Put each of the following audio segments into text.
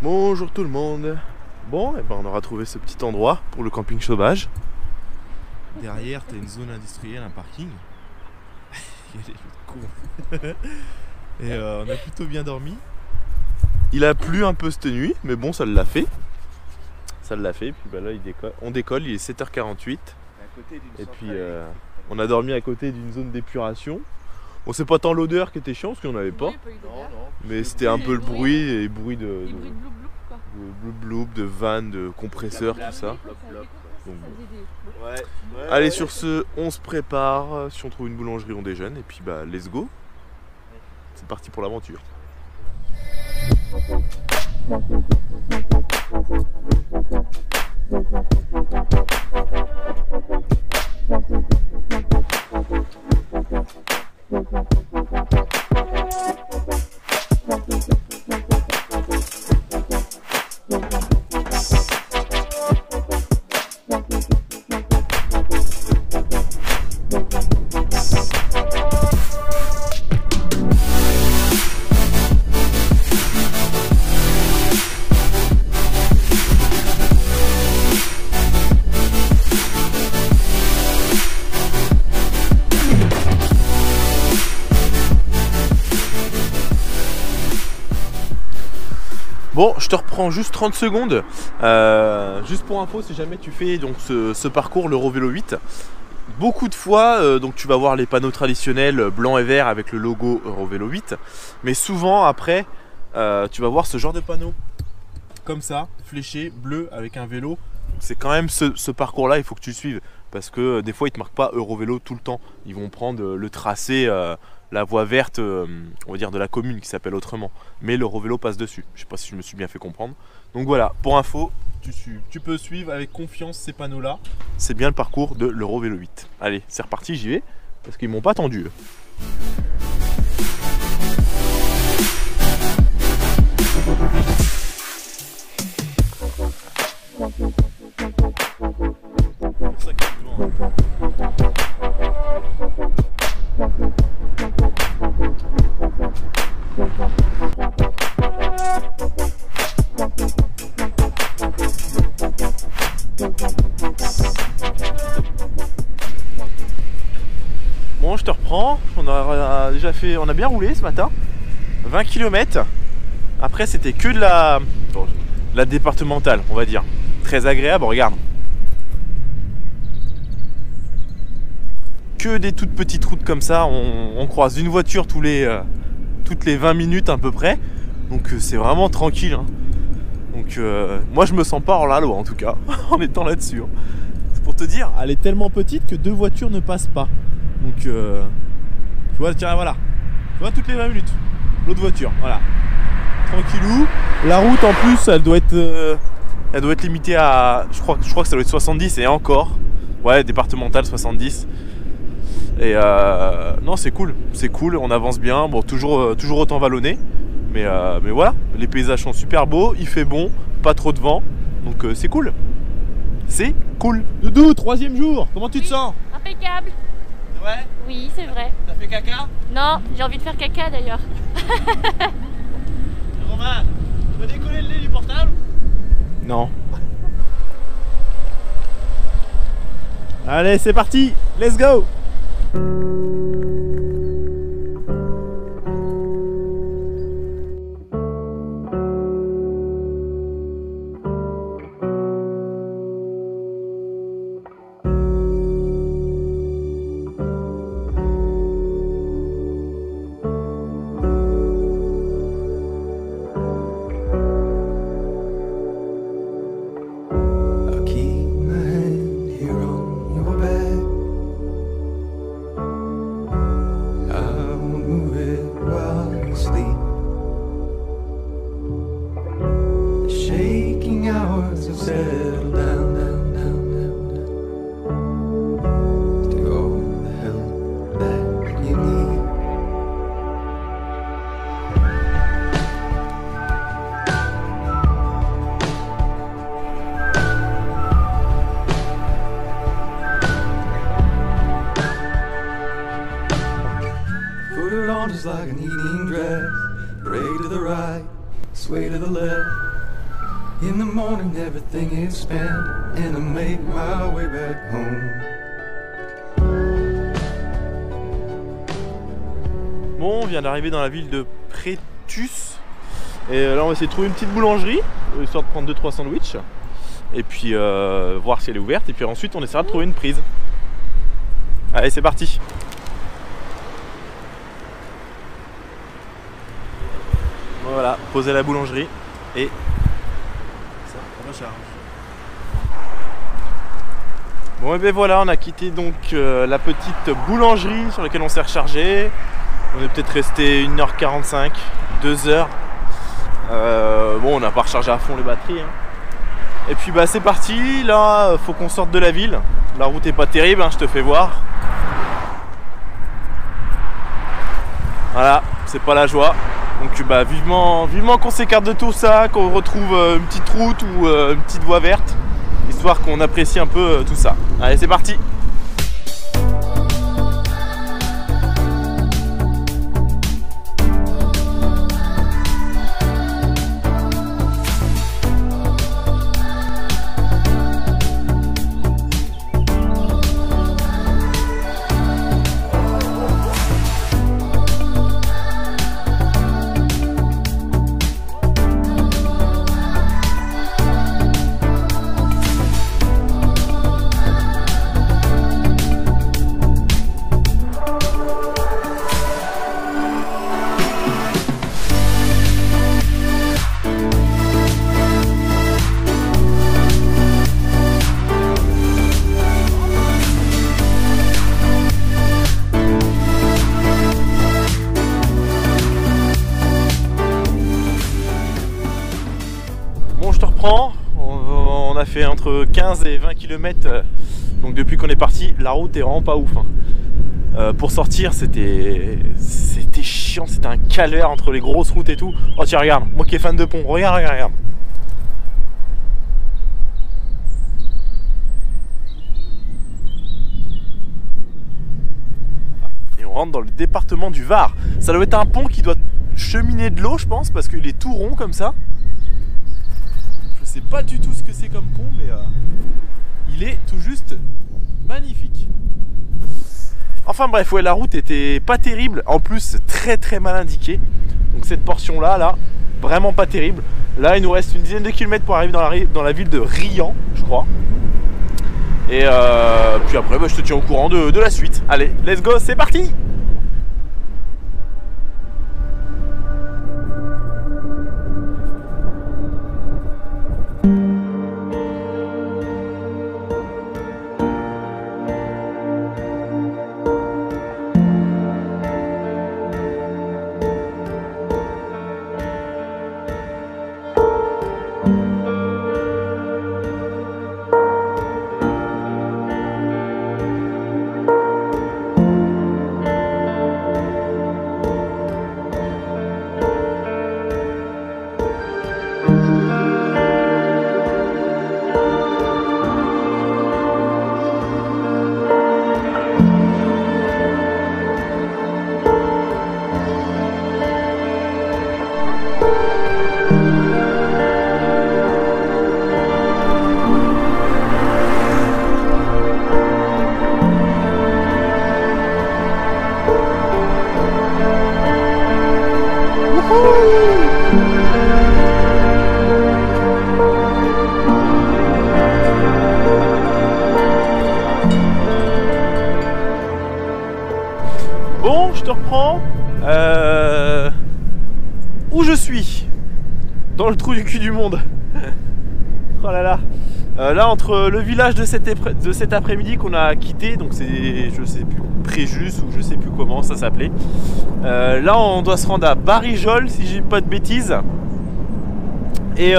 Bonjour tout le monde. Bon, et ben on aura trouvé ce petit endroit pour le camping sauvage. Derrière, tu as une zone industrielle, un parking. Il y a des jeux de cons. Et on a plutôt bien dormi. Il a plu un peu cette nuit, mais bon, ça l'a fait. Ça l'a fait, puis bah là on décolle, il est 7h48. Et puis on a dormi à côté d'une zone d'épuration. Bon, c'est pas tant l'odeur qui était chiant, parce qu'on n'avait pas. Non. Mais c'était un peu le bruit, et bruit de Les bruits de bloup bloup quoi. bloup, de vannes, de compresseurs, tout ça. Donc, bon. Ouais. Allez, sur ce, on se prépare. Si on trouve une boulangerie, on déjeune. Et puis, bah, let's go. C'est parti pour l'aventure. Bon, je te reprends juste 30 secondes. Juste pour info, si jamais tu fais donc ce parcours, l'Eurovélo 8, beaucoup de fois, donc tu vas voir les panneaux traditionnels blanc et vert avec le logo Eurovélo 8. Mais souvent, après, tu vas voir ce genre de panneau comme ça, fléché, bleu, avec un vélo. C'est quand même ce parcours-là, il faut que tu le suives. Parce que des fois, ils ne te marquent pas Eurovélo tout le temps. Ils vont prendre le tracé, la voie verte, on va dire de la commune qui s'appelle autrement. Mais l'Eurovélo passe dessus. Je ne sais pas si je me suis bien fait comprendre. Donc voilà, pour info, tu peux suivre avec confiance ces panneaux-là. C'est bien le parcours de l'Eurovélo 8. Allez, c'est reparti, j'y vais. Parce qu'ils m'ont pas attendu. Bon, je te reprends. On a bien roulé ce matin. 20 km. Après, c'était que de la départementale, on va dire. Très agréable, regarde. Que des toutes petites routes comme ça. On croise une voiture toutes les 20 minutes à peu près. Donc c'est vraiment tranquille. Hein. Donc moi, je me sens pas hors la loi en tout cas, en étant là-dessus. Hein. C'est pour te dire, elle est tellement petite que deux voitures ne passent pas. Donc tu vois, tiens, voilà. Tu vois, toutes les 20 minutes, l'autre voiture, voilà. Tranquillou. La route en plus, elle doit être limitée à, je crois que ça doit être 70 et encore. Ouais, départementale 70. Et non, c'est cool, on avance bien. Bon, toujours autant vallonné. Mais voilà, les paysages sont super beaux, il fait bon, pas trop de vent. Donc c'est cool. C'est cool. Doudou, 3e jour, comment tu te sens? Impeccable. C'est vrai? Oui, c'est vrai. T'as fait caca? Non, j'ai envie de faire caca d'ailleurs. Romain, tu vas décoller le lait du portable? Non. Allez, c'est parti, let's go! just like an evening dress. Break to the right, sway to the left. In the morning everything is spent and I make my way back home. Bon, on vient d'arriver dans la ville de Prétus. Et là on va essayer de trouver une petite boulangerie, histoire de prendre 2-3 sandwichs. Et puis voir si elle est ouverte. Et puis ensuite on essaiera de trouver une prise. Allez, c'est parti. Voilà, poser à la boulangerie. Et ça recharge. Bon et ben voilà, on a quitté donc la petite boulangerie sur laquelle on s'est rechargé. On est peut-être resté 1h45, 2h. Bon, on n'a pas rechargé à fond les batteries. Hein. Et puis bah c'est parti, là faut qu'on sorte de la ville. La route est pas terrible, hein, je te fais voir. Voilà, c'est pas la joie. Donc bah vivement qu'on s'écarte de tout ça, qu'on retrouve une petite route ou une petite voie verte, histoire qu'on apprécie un peu tout ça. Allez, c'est parti. On a fait entre 15 et 20 km donc depuis qu'on est parti. La route est vraiment pas ouf hein. Pour sortir c'était chiant, c'était un calvaire entre les grosses routes et tout. Oh tiens regarde, moi qui est fan de pont, regarde. Et on rentre dans le département du Var. Ça doit être un pont qui doit cheminer de l'eau je pense, parce qu'il est tout rond comme ça. Je sais pas du tout ce que c'est comme pont, mais il est tout juste magnifique. Enfin bref, ouais, la route était pas terrible. En plus, très mal indiqué. Donc cette portion-là, vraiment pas terrible. Là, il nous reste une dizaine de kilomètres pour arriver dans la ville de Riant, je crois. Et puis après, bah, je te tiens au courant de la suite. Allez, let's go, c'est parti! Bon, je te reprends. Où je suis? Dans le trou du cul du monde. Oh là là. Là, entre le village de cet après-midi qu'on a quitté, donc c'est, je sais plus, Préjus ou je sais plus comment ça s'appelait. Là, on doit se rendre à Barijol, si j'ai pas de bêtises. Et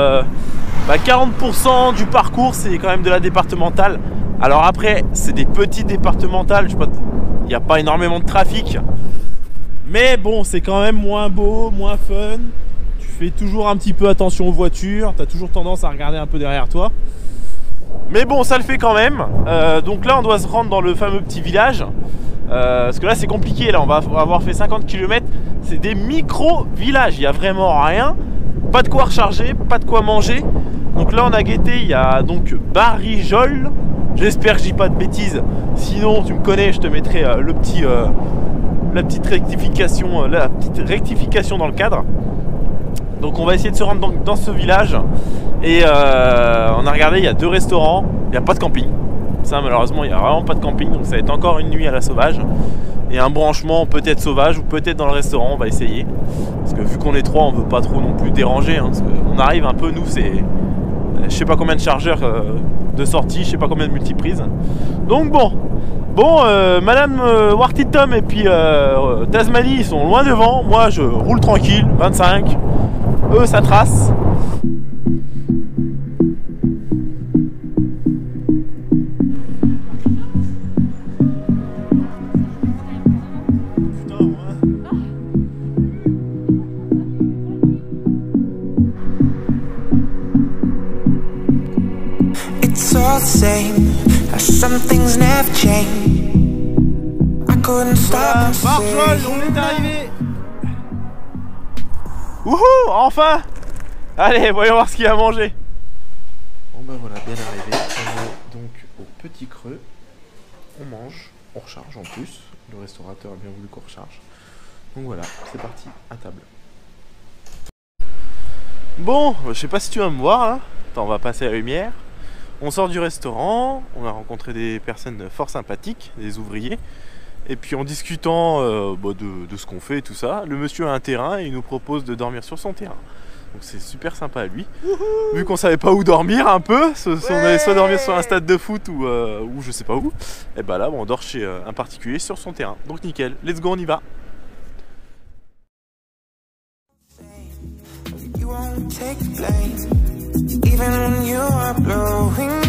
40% du parcours, c'est quand même de la départementale. Alors après, c'est des petites départementales, je sais pas, il n'y a pas énormément de trafic. Mais bon, c'est quand même moins beau, moins fun. Tu fais toujours un petit peu attention aux voitures, tu as toujours tendance à regarder un peu derrière toi. Mais bon, ça le fait quand même. Donc là, on doit se rendre dans le fameux petit village. Parce que là, c'est compliqué. Là, on va avoir fait 50 km. C'est des micro-villages. Il n'y a vraiment rien. Pas de quoi recharger, pas de quoi manger. Donc là on a guetté, il y a donc Barijol. J'espère que je dis pas de bêtises. Sinon tu me connais, je te mettrai la petite rectification dans le cadre. Donc on va essayer de se rendre dans ce village. Et on a regardé, il y a 2 restaurants, il n'y a pas de camping. Ça malheureusement il n'y a vraiment pas de camping, donc ça va être encore une nuit à la sauvage. Et un branchement peut-être sauvage ou peut-être dans le restaurant, on va essayer. Parce que vu qu'on est 3, on veut pas trop non plus déranger. Parce qu'on arrive un peu, nous c'est... Je sais pas combien de chargeurs de sortie, je sais pas combien de multiprises. Donc bon, Madame Wartitom et puis Tasmanie, ils sont loin devant. Moi je roule tranquille, 25. Eux ça trace. All the same, some things never change. I couldn't stop and Marjol, on est arrivé. Wouhou, enfin. Allez, voyons voir ce qu'il y a à manger. Bon ben voilà, bien arrivé. On est donc au Petit Creux. On mange, on recharge en plus. Le restaurateur a bien voulu qu'on recharge. Donc voilà, c'est parti, à table. Bon, je sais pas si tu vas me voir là. Attends, on va passer à la lumière. On sort du restaurant, on a rencontré des personnes fort sympathiques, des ouvriers. Et puis en discutant de ce qu'on fait et tout ça, le monsieur a un terrain et il nous propose de dormir sur son terrain. Donc c'est super sympa à lui. Wouhou. Vu qu'on savait pas où dormir un peu, on allait soit dormir sur un stade de foot ou je sais pas où, et bah là on dort chez un particulier sur son terrain. Donc nickel, let's go, on y va. you won't take the blame, even when you are blowing